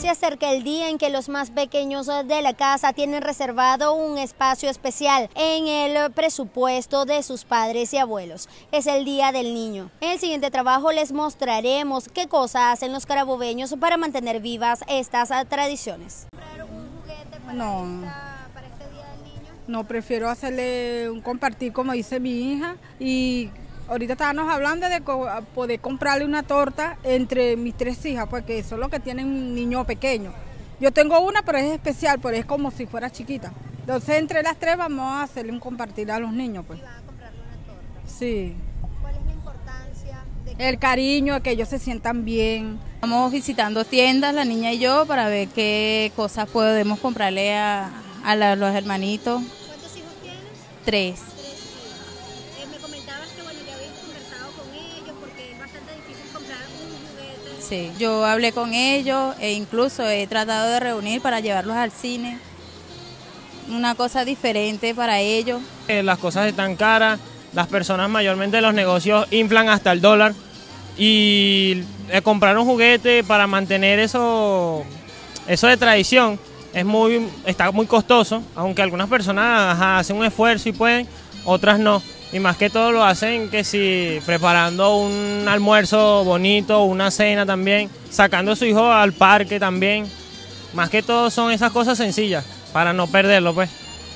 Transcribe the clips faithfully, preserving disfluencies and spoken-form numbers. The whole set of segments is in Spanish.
acerca el día en que los más pequeños de la casa tienen reservado un espacio especial en el presupuesto de sus padres y abuelos. Es el Día del Niño. En el siguiente trabajo les mostraremos qué cosas hacen los carabobeños para mantener vivas estas tradiciones. ¿Comprar un juguete para, no. esta, para este Día del Niño? No, prefiero hacerle un compartir como dice mi hija, y ahorita estábamos hablando de poder comprarle una torta entre mis tres hijas, porque eso es lo que tienen un niño pequeño. Yo tengo una, pero es especial, pero es como si fuera chiquita. Entonces, entre las tres vamos a hacerle un compartir a los niños, pues. ¿Y van a comprarle una torta? Sí. ¿Cuál es la importancia de que... El cariño, que ellos se sientan bien. Estamos visitando tiendas, la niña y yo, para ver qué cosas podemos comprarle a, a la, los hermanitos. ¿Cuántos hijos tienes? Tres. Sí, yo hablé con ellos e incluso he tratado de reunir para llevarlos al cine, una cosa diferente para ellos. Eh, las cosas están caras, las personas mayormente los negocios inflan hasta el dólar y eh, comprar un juguete para mantener eso, eso de tradición es muy, está muy costoso, aunque algunas personas ajá, hacen un esfuerzo y pueden, otras no. Y más que todo lo hacen que si preparando un almuerzo bonito, una cena también, sacando a su hijo al parque también. Más que todo son esas cosas sencillas, para no perderlo pues.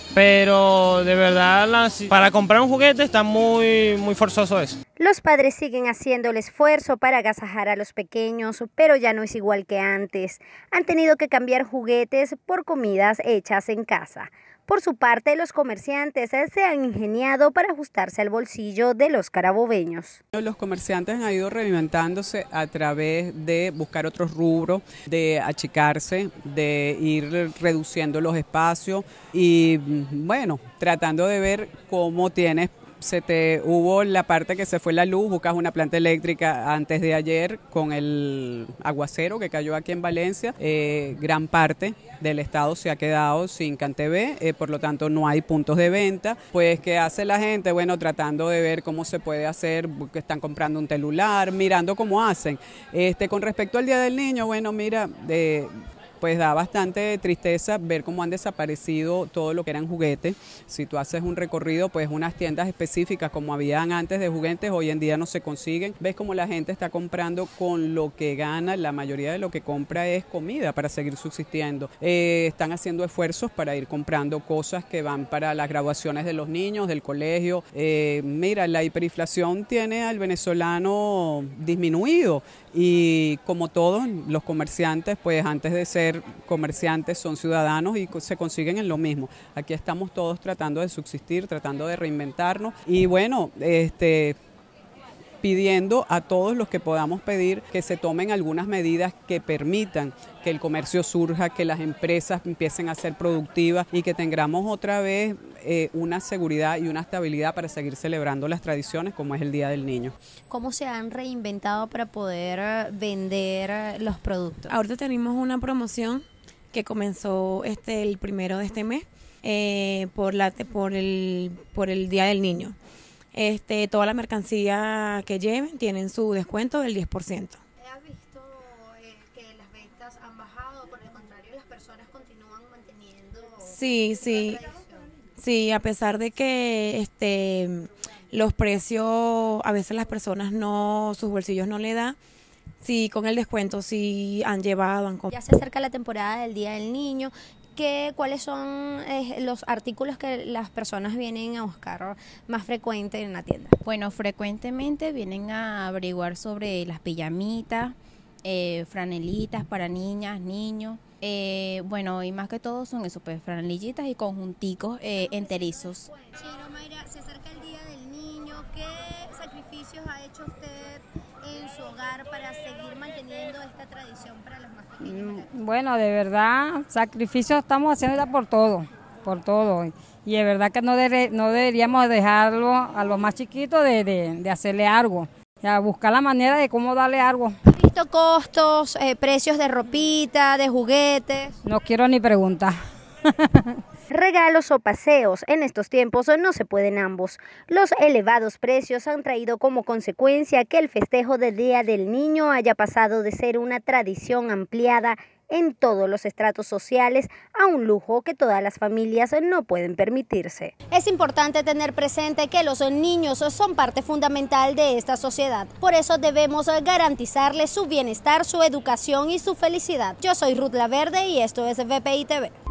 Pero de verdad, las, para comprar un juguete está muy, muy forzoso eso. Los padres siguen haciendo el esfuerzo para agasajar a los pequeños, pero ya no es igual que antes. Han tenido que cambiar juguetes por comidas hechas en casa. Por su parte, los comerciantes se han ingeniado para ajustarse al bolsillo de los carabobeños. Los comerciantes han ido reinventándose a través de buscar otros rubros, de achicarse, de ir reduciendo los espacios y, bueno, tratando de ver cómo tienes. Se te hubo la parte que se fue la luz, buscas una planta eléctrica antes de ayer con el aguacero que cayó aquí en Valencia. Eh, gran parte del estado se ha quedado sin CanTV, eh, por lo tanto no hay puntos de venta. Pues, ¿qué hace la gente? Bueno, tratando de ver cómo se puede hacer, que están comprando un celular, mirando cómo hacen. Este, con respecto al Día del Niño, bueno, mira... Eh, pues da bastante tristeza ver cómo han desaparecido todo lo que eran juguetes. Si tú haces un recorrido, pues unas tiendas específicas como habían antes de juguetes, hoy en día no se consiguen. Ves cómo la gente está comprando con lo que gana, la mayoría de lo que compra es comida para seguir subsistiendo. Eh, están haciendo esfuerzos para ir comprando cosas que van para las graduaciones de los niños, del colegio. Eh, mira, la hiperinflación tiene al venezolano disminuido y como todos los comerciantes, pues antes de ser comerciantes son ciudadanos y se consiguen en lo mismo. Aquí estamos todos tratando de subsistir, tratando de reinventarnos y bueno, este... pidiendo a todos los que podamos pedir que se tomen algunas medidas que permitan que el comercio surja, que las empresas empiecen a ser productivas y que tengamos otra vez eh, una seguridad y una estabilidad para seguir celebrando las tradiciones como es el Día del Niño. ¿Cómo se han reinventado para poder vender los productos? Ahorita tenemos una promoción que comenzó este el primero de este mes eh, por, la, por, el, por el Día del Niño. Este, toda la mercancía que lleven tienen su descuento del diez por ciento. ¿Has visto eh, que las ventas han bajado? Por el contrario, las personas continúan manteniendo... Sí, sí, sí, a pesar de que este, los precios, a veces las personas no, sus bolsillos no le dan, sí, con el descuento sí han llevado. Han ya se acerca la temporada del Día del Niño. ¿Qué, ¿Cuáles son eh, los artículos que las personas vienen a buscar más frecuente en la tienda? Bueno, frecuentemente vienen a averiguar sobre las pijamitas, eh, franelitas para niñas, niños. Eh, bueno, y más que todo son eso, pues franelillitas y conjunticos eh, enterizos. Chino, Mayra, se acerca el Día del Niño. ¿Qué sacrificios ha hecho usted en su hogar para seguir manteniendo esta tradición para los más pequeños? Bueno, de verdad, sacrificios estamos haciendo ya por todo, por todo. Y de verdad que no, debe, no deberíamos dejarlo a los más chiquitos de, de, de hacerle algo. O sea, buscar la manera de cómo darle algo. ¿Has visto costos, eh, precios de ropita, de juguetes? No quiero ni preguntar. Regalos o paseos, en estos tiempos no se pueden ambos. Los elevados precios han traído como consecuencia que el festejo del Día del Niño haya pasado de ser una tradición ampliada en todos los estratos sociales a un lujo que todas las familias no pueden permitirse. Es importante tener presente que los niños son parte fundamental de esta sociedad. Por eso debemos garantizarles su bienestar, su educación y su felicidad. Yo soy Ruth Laverde y esto es V P I T V.